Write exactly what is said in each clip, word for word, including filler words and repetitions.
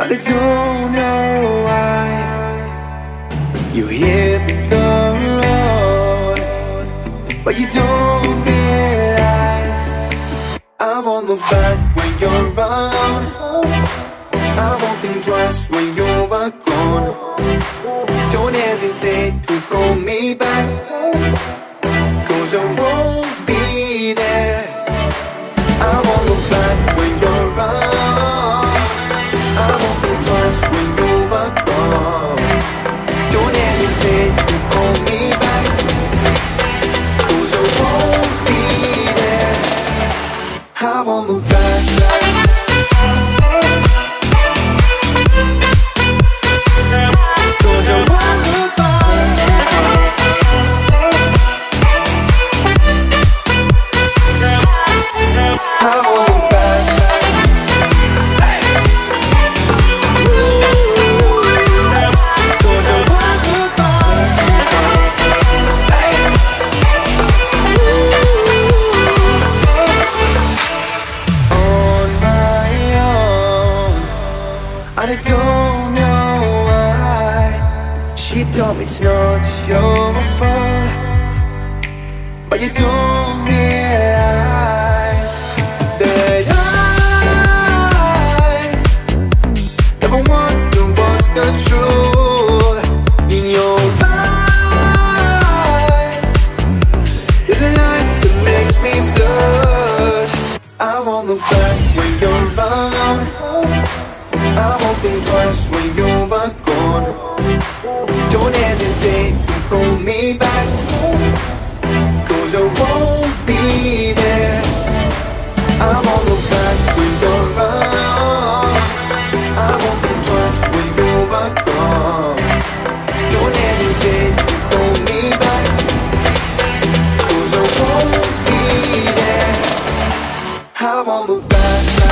I don't know why you hit the road, but you don't realize I won't look back when you're around. I won't think twice when you're gone. Don't hesitate to call me back, 'cause I won't be there. I won't look back when you're around. I won't think twice when you're gone. Don't hesitate to call me back, 'cause I won't be there. I won't look back. I don't know why she told me it's not your fault, but you don't realize that I never wonder what's the truth in your eyes. There's a light that makes me blush. I won't look back when you're around. I won't think twice when you're gone. Don't hesitate to call me back, 'cause I won't be there. I won't look back when you're around. I won't think twice when you're gone. Don't hesitate to call me back, 'cause I won't be there. I won't look back.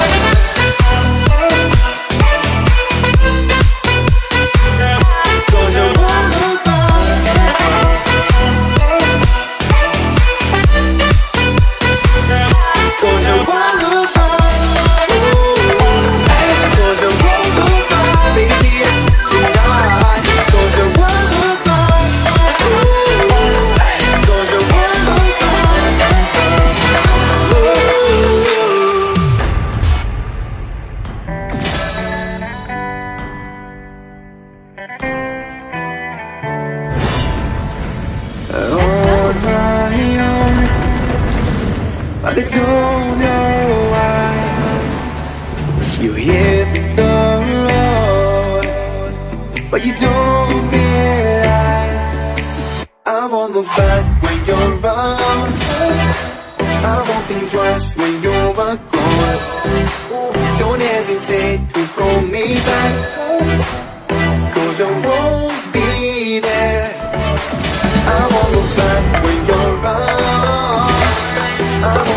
On my own, but I don't know why you hit the road, but you don't realize I won't look back when you're around. I won't think twice when you're gone. Don't hesitate to call me back, 'cause I won't be there. I won't look back when you're around. I won't